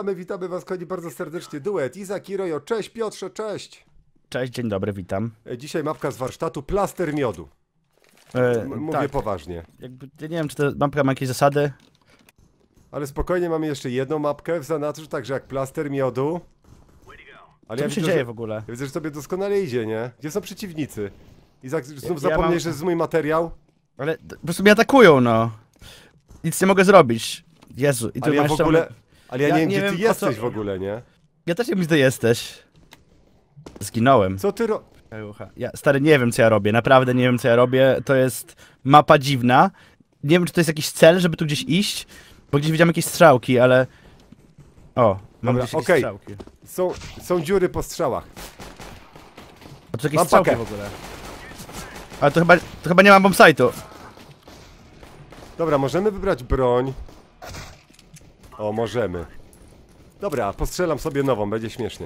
Witamy was, kochani, bardzo serdecznie. Duet Izak i Rojo. Cześć Piotrze, cześć. Cześć, dzień dobry, witam. Dzisiaj mapka z warsztatu, plaster miodu. Mówię tak. poważnie. Jakby, ja nie wiem, czy ta mapka ma jakieś zasady. Ale spokojnie, mamy jeszcze jedną mapkę w zanadrzu, także jak plaster miodu. Ale Co ja tu się widzę, dzieje w ogóle? Ja widzę, że tobie doskonale idzie, nie? Gdzie są przeciwnicy? Izak, znów Ja zapomniałeś, mam- że jest mój materiał? Ale po prostu mnie atakują, no. Nic nie mogę zrobić. Jezu, i tu Ale ja masz w ogóle... Ale ja Ja nie wiem, nie gdzie ty wiem, o jesteś co- w ogóle, nie? Ja też nie wiem, gdzie ty jesteś. Zginąłem. Co ty Ja, stary, nie wiem, co ja robię. Naprawdę nie wiem, co ja robię. To jest mapa dziwna. Nie wiem, czy to jest jakiś cel, żeby tu gdzieś iść. Bo gdzieś widziałem jakieś strzałki, ale... O, mam Dobra, gdzieś jakieś okej. strzałki. Są dziury po strzałach. A tu jakieś Mam strzałki pakę. w ogóle. Ale to chyba nie mam bombsite'u. Dobra, możemy wybrać broń. O, możemy. Dobra, postrzelam sobie nową, będzie śmiesznie.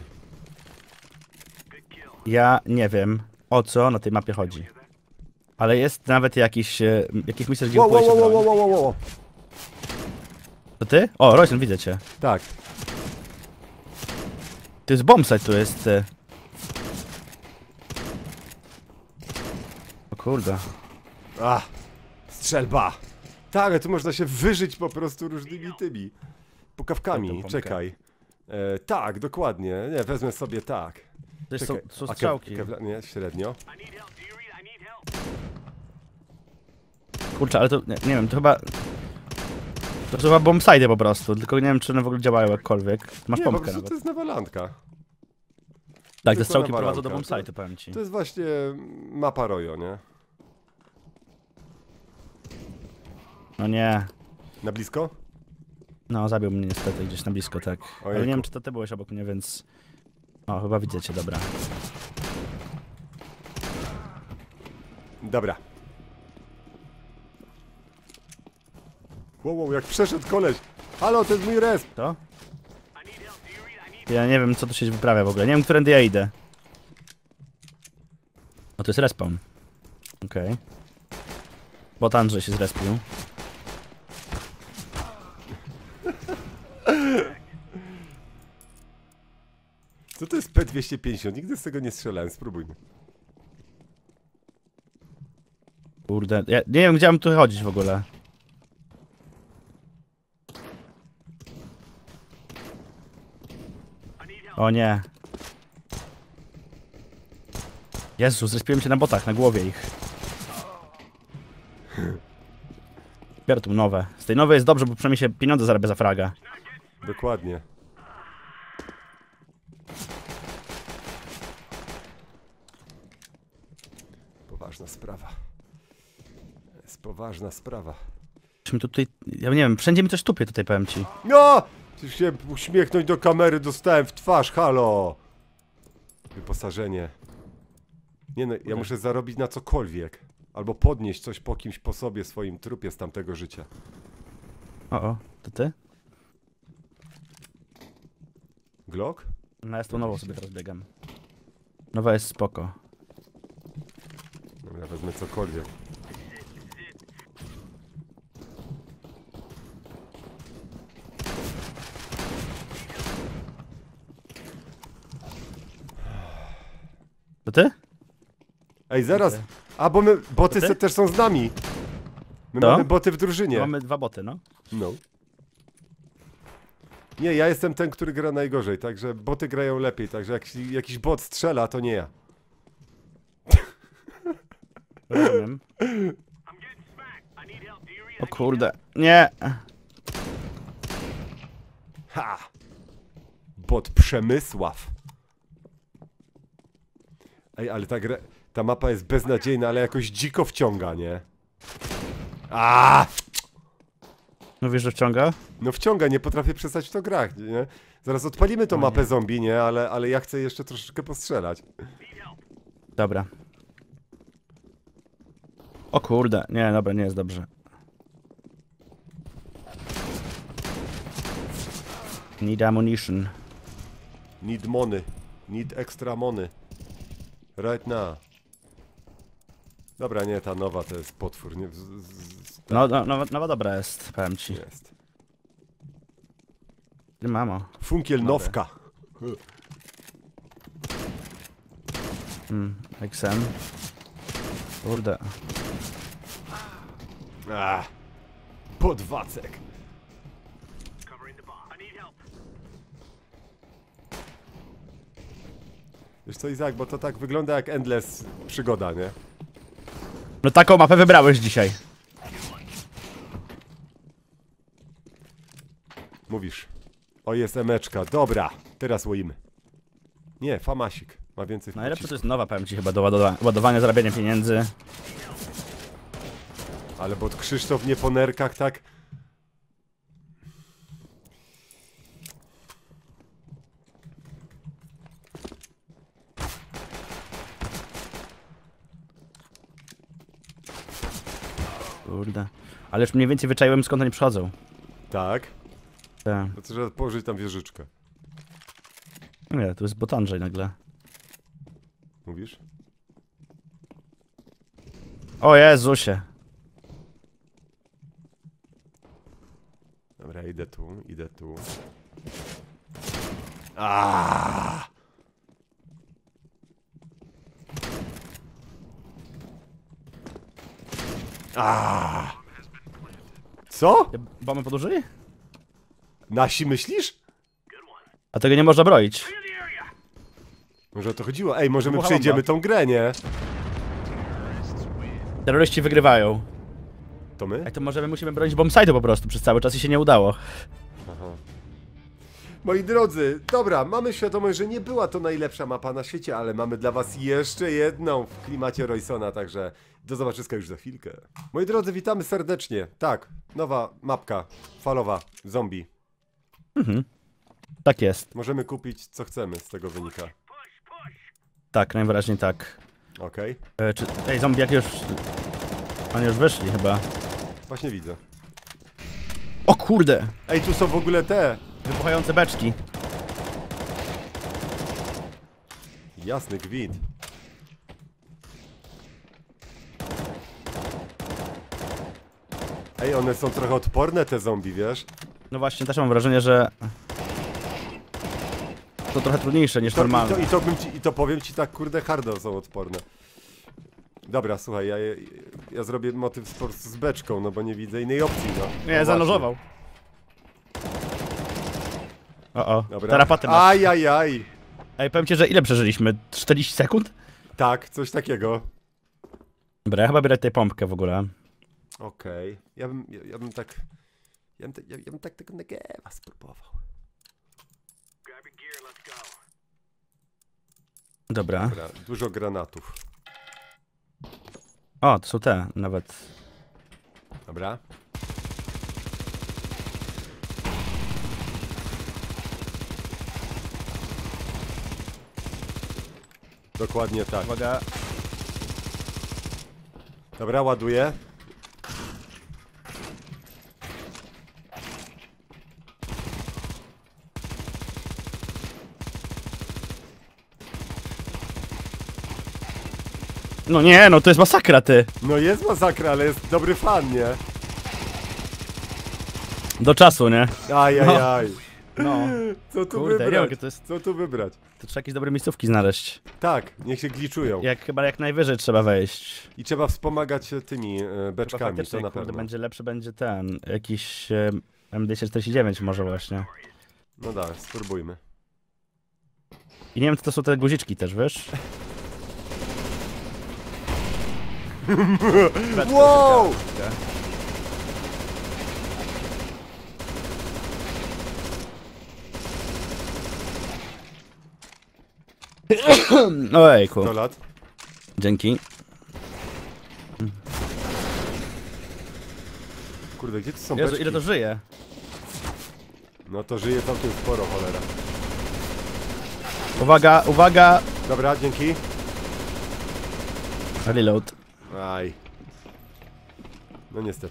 Ja nie wiem, o co na tej mapie chodzi. Ale jest nawet jakiś miejsce, gdzie kupuje się broń. Wow. To ty? O, Royson, widzę cię. Tak. To jest bombsite, tu jest. O kurde. Strzelba. Tak, ale tu można się wyżyć po prostu różnymi tymi pukawkami. Tą pompkę. Czekaj. Tak, dokładnie. Nie, wezmę sobie tak. To jest, Czekaj. są A strzałki. nie, średnio. Kurczę, ale to nie wiem, to chyba... To są chyba bombsite po prostu, tylko nie wiem, czy one w ogóle działają jakkolwiek. Masz Nie, po pompkę prostu nawet. to jest nawalantka. Tak, te tylko strzałki nawalanka. prowadzą do bombsite'u, powiem ci. To jest właśnie mapa Rojo, nie? No nie. Na blisko? No, zabił mnie niestety gdzieś na blisko, tak. Ale nie Ojejku. wiem, czy to ty byłeś obok mnie, więc... O, chyba widzę cię, dobra. Dobra. Wow, jak przeszedł koleś. Halo, to jest mój resp. To? Ja nie wiem, co tu się wyprawia w ogóle. Nie wiem, którędy ja idę. O, to jest respawn. Okej. Bot Andrzej się zrespił. Co to jest P250? Nigdy z tego nie strzelałem, spróbujmy. Kurde, ja nie wiem, gdzie mam tu chodzić w ogóle. O nie. Jezu, zrespiłem się na botach, na głowie ich. Biorę tu nowe. Z tej nowej jest dobrze, bo przynajmniej się pieniądze zarabia za fraga. Dokładnie. Poważna sprawa. Jest poważna sprawa. Czy mi tutaj... Ja nie wiem, wszędzie mi coś tupie tutaj, powiem ci. No! Chcesz się uśmiechnąć do kamery, dostałem w twarz, halo! Wyposażenie. Nie no, ja muszę zarobić na cokolwiek. Albo podnieść coś po kimś po sobie, swoim trupie z tamtego życia. O, to ty? Glock? No ja z tą nową sobie teraz biegam. Nowa jest spoko. Dobra, wezmę cokolwiek. To ty? Ej, zaraz! A, bo boty To ty? też są z nami! My To? mamy boty w drużynie. Mamy dwa boty, no. No. Nie, ja jestem ten, który gra najgorzej, także boty grają lepiej, także jak jakiś bot strzela, to nie ja. Rozumiem. O kurde, nie! Ha! Bot Przemysław. Ej, ale ta mapa jest beznadziejna, ale jakoś dziko wciąga, nie? A! Mówisz, że wciąga? No wciąga, nie potrafię przestać w to grać, nie? Zaraz odpalimy tą mapę zombie, nie? Ale ja chcę jeszcze troszeczkę postrzelać. Dobra. O kurde, nie, dobra, nie jest dobrze. Need ammunition. Need money. Need extra money. Right now. Dobra, nie, ta nowa to jest potwór, nie? No, nowa dobra jest, powiem ci. Jest. Mamo. Funkiel nowka. XM. Kurde. Podwacek. Wiesz co, Izak, bo to tak wygląda jak Endless przygoda, nie? No taką mapę wybrałeś dzisiaj. Mówisz. O, jest emeczka. Dobra, teraz łoimy. Nie, Famasik. Ma więcej Najlepsze to pocisków. jest nowa, powiem ci chyba, do ładowania, zarabiania pieniędzy. Ale bo Krzysztof nie po nerkach, tak? Kurde. Ale już mniej więcej wyczaiłem, skąd oni przychodzą. Tak. Tak. To trzeba położyć tam wieżyczkę. Nie, tu jest bot Andrzej nagle. Mówisz? O Jezusie. Dobra, idę tu, idę tu. Aaaa! Aaaa! Co? Bombę podłożyli? Nasi myślisz? A tego nie można broić. Może o to chodziło? Ej, może my Była przejdziemy bomba. tą grę, nie? Terroryści wygrywają. To my? Jak to możemy, musimy bronić bombside'u po prostu przez cały czas i się nie udało. Aha. Moi drodzy, dobra, mamy świadomość, że nie była to najlepsza mapa na świecie, ale mamy dla was jeszcze jedną w klimacie Roysona, także do zobaczyska już za chwilkę. Moi drodzy, witamy serdecznie. Tak, nowa mapka falowa, zombie. Tak jest. Możemy kupić co chcemy, z tego wynika. Tak, najwyraźniej tak. Okej, Ej, zombie jak już... Oni już wyszli chyba. właśnie widzę. O kurde! Ej, tu są w ogóle te. Wybuchające beczki. Jasny gwint. Ej, one są trochę odporne, te zombie, wiesz? No właśnie, też mam wrażenie, że... To trochę trudniejsze niż normalne. I to powiem ci tak, kurde, hardo są odporne. Dobra, słuchaj, ja zrobię motyw po prostu z beczką, no bo nie widzę innej opcji, no. Nie, No zanurzował. O, Dobra. tarapaty masz. Ajajaj. Ej, powiem ci, że ile przeżyliśmy? 40 sekund? Tak, coś takiego. Dobra, ja chyba biorę tę pompkę w ogóle. Okej. Ja bym tak... Ja bym tak tego Negewa spróbował. Dobra. Dobra, dużo granatów. O, to są te, nawet. Dobra. Dokładnie tak. Uwaga. Dobra, ładuję. No nie, no to jest masakra, ty. No jest masakra, ale jest dobry fan, nie? Do czasu, nie? Ajajaj. No. Co tu Kurde, nie wiem, wybrać? jakie to jest... Co tu wybrać? To trzeba jakieś dobre miejscówki znaleźć. Tak, niech się gliczują. Chyba jak najwyżej trzeba wejść. I trzeba wspomagać się tymi Chyba beczkami, to faktycznie, na kurde, pewno. będzie lepszy będzie ten, jakiś MD49 może właśnie. No da, spróbujmy. I nie wiem, co to są te guziczki też, wiesz? Wow! Ojejku, 100 lat. dzięki. Kurde, gdzie to są Jezu, beczki? ile to żyje? No to żyje całkiem sporo, cholera. Uwaga, uwaga! Dobra, dzięki. Reload. Aj. No niestety.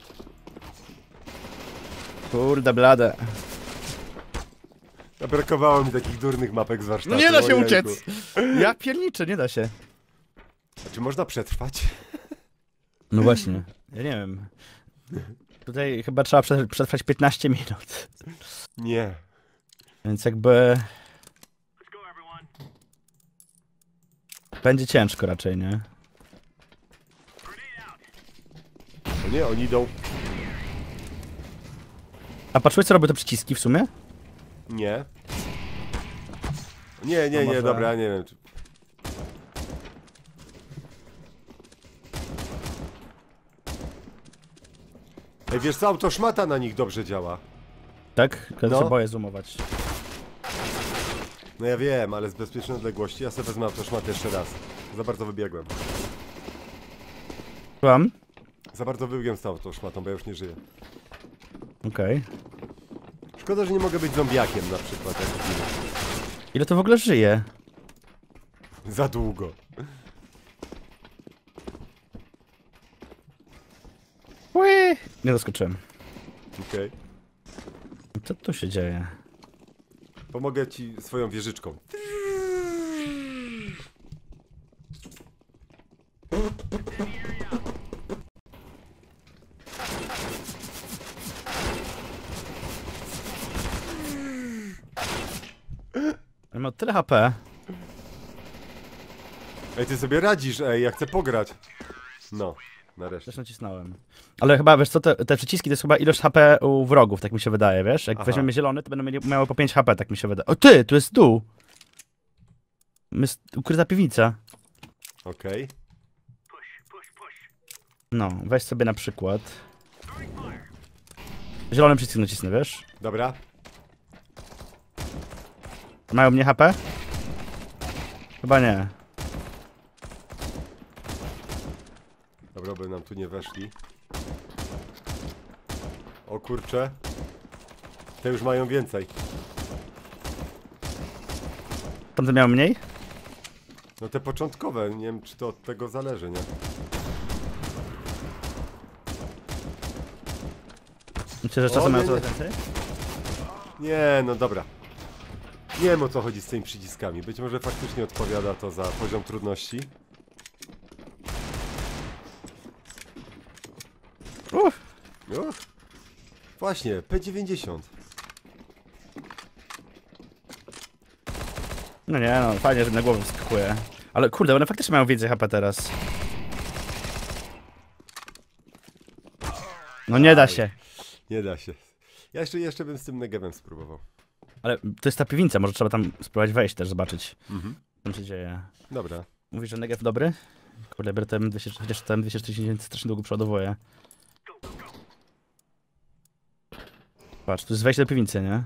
Kurde blade. Brakowało mi takich durnych mapek z warsztatu. No nie da się ojejku. uciec! Ja pierniczę, nie da się. A czy można przetrwać? No właśnie, ja nie wiem. Tutaj chyba trzeba przetrwać 15 minut. Nie. Więc jakby... Będzie ciężko raczej, nie? No nie, oni idą... A patrzyłeś co robią te przyciski w sumie? Nie. Nie, To może- dobra, nie wiem. Ej, wiesz co, autoszmata na nich dobrze działa. Tak? Ja No. się boję zoomować. No ja wiem, ale z bezpiecznej odległości ja sobie wezmę autoszmat jeszcze raz. Za bardzo wybiegłem. Słucham? Za bardzo wybiegłem z tą autoszmatą, bo ja już nie żyję. Okej. Szkoda, że nie mogę być zombiakiem na przykład. Jak w filmie. Ile to w ogóle żyje? Za długo. Ui! Nie doskoczyłem. Okej. Co tu się dzieje? Pomogę ci swoją wieżyczką. Ja mam tyle HP. Ej, ty sobie radzisz, ej, ja chcę pograć. No, nareszcie. Też nacisnąłem. Ale chyba, wiesz co, te przyciski to jest chyba ilość HP u wrogów, tak mi się wydaje, wiesz? Jak Aha. weźmiemy zielony, to będą miały po 5 HP, tak mi się wydaje. O ty, tu jest dół! Jest ukryta piwnica. Okej. No, weź sobie na przykład... Zielony przycisk nacisnę, wiesz? Dobra. Mają mnie HP? Chyba nie. Dobra, by nam tu nie weszli. O kurcze. Te już mają więcej. Tamte miały mniej? No te początkowe, nie wiem czy to od tego zależy, nie? Myślę, że O, czasem nie, mają nie. coraz więcej? Nie, no dobra. Nie wiem o co chodzi z tymi przyciskami. Być może faktycznie odpowiada to za poziom trudności. Uff. Uff. Właśnie, P90. No nie, no fajnie, że na głowę wskakuje. Ale kurde, one faktycznie mają więcej HP teraz. No nie da się. Nie da się. Ja jeszcze bym z tym Negevem spróbował. Ale to jest ta piwnica, może trzeba tam spróbować wejść też, zobaczyć. Mhm. Co tam się dzieje. Dobra. Mówisz, że Negev dobry? Kurde, biorę ten 200, chociaż ten 240 strasznie długo przeładowuje. Patrz, tu jest wejście do piwnicy, nie?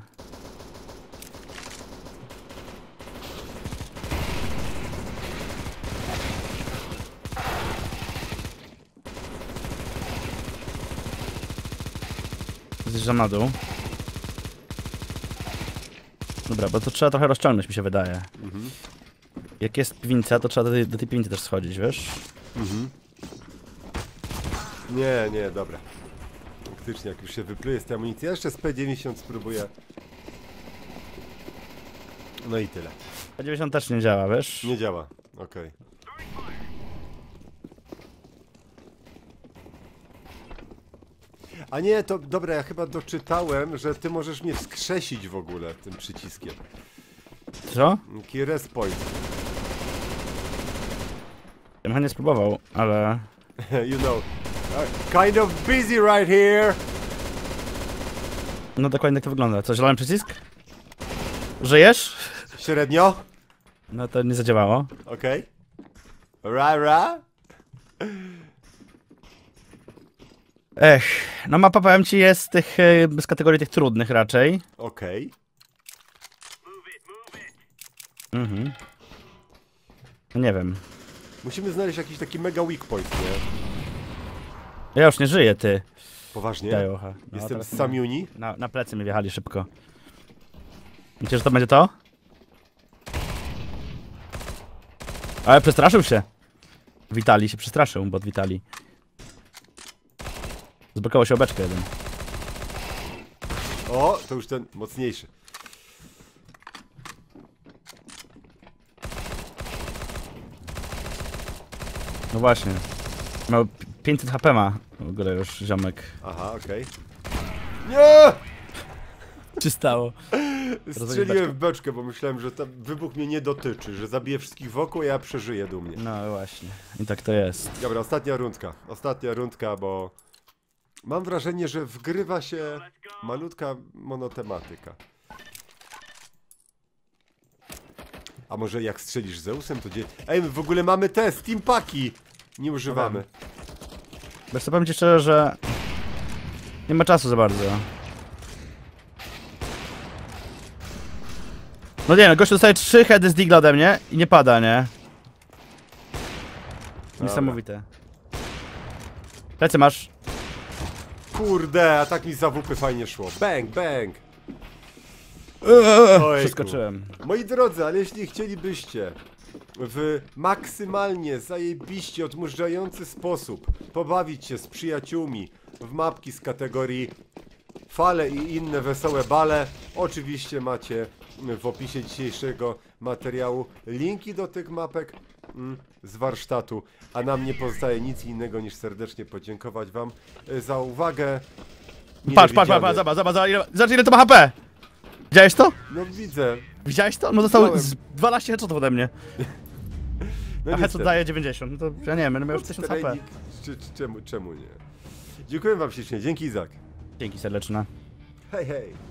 Zjeżdżam na dół. Dobra, bo to trzeba trochę rozciągnąć, mi się wydaje. Mhm. Jak jest piwnica, to trzeba do tej piwnicy też schodzić, wiesz? Mhm. Nie, dobra. Faktycznie, jak już się wypluje z tej amunicji, ja jeszcze z P90 spróbuję. No i tyle. P90 też nie działa, wiesz? Nie działa. Okej. A nie, to dobra, ja chyba doczytałem, że ty możesz mnie wskrzesić w ogóle tym przyciskiem. Co? Taki respoint. Ja bym nie spróbował, ale... You know. Kind of busy right here. No dokładnie tak to wygląda. Co, zielony przycisk? Żyjesz? Średnio. No to nie zadziałało. Okej. Ra. Ech, no mapa, powiem ci, jest z tych, z kategorii tych trudnych raczej. Okej. Mhm. No nie wiem. Musimy znaleźć jakiś taki mega weak point, nie? Ja już nie żyję, ty. Poważnie? Jajocha. No, Jestem teraz z Samiuni. na plecy mi wjechali szybko. Myślisz, że to będzie to? Ale przestraszył się. Witali się przestraszył, bot Witali. Zblokował się obeczkę jeden. O, to już ten mocniejszy. No właśnie. Miał 500 HP ma w ogóle już ziomek. Aha, okej. Nie! Co się stało? Strzeliłem w beczkę, bo myślałem, że ten wybuch mnie nie dotyczy, że zabiję wszystkich wokół, a ja przeżyję dumnie. No właśnie. I tak to jest. Dobra, ostatnia rundka, bo mam wrażenie, że wgrywa się malutka monotematyka. A może jak strzelisz Zeusem, to gdzie... Ej, my w ogóle mamy te Steampaki! Nie używamy. Wiesz co, powiem ci szczerze, że nie ma czasu za bardzo. No nie no, gościu dostaje 3 heady z digla ode mnie i nie pada, nie? Niesamowite. Plecy masz. Kurde, a tak mi za WP fajnie szło. Bang, bang! Ojejku. Przeskoczyłem. Moi drodzy, ale jeśli chcielibyście w maksymalnie zajebiście odmurzający sposób pobawić się z przyjaciółmi w mapki z kategorii fale i inne wesołe bale, oczywiście macie w opisie dzisiejszego materiału linki do tych mapek z warsztatu, a nam nie pozostaje nic innego niż serdecznie podziękować wam za uwagę. Patrz, zobacz ile to ma HP! Widziałeś to? No widzę. Widziałeś to? No dostał Widziałem. 12 headshotów ode mnie. No A headshot niestety. daje 90, no to ja nie wiem, będę miał już 1000 HP. Trening, czemu nie? Dziękuję wam ślicznie, dzięki Izak. Dzięki serdeczne. Hej, hej.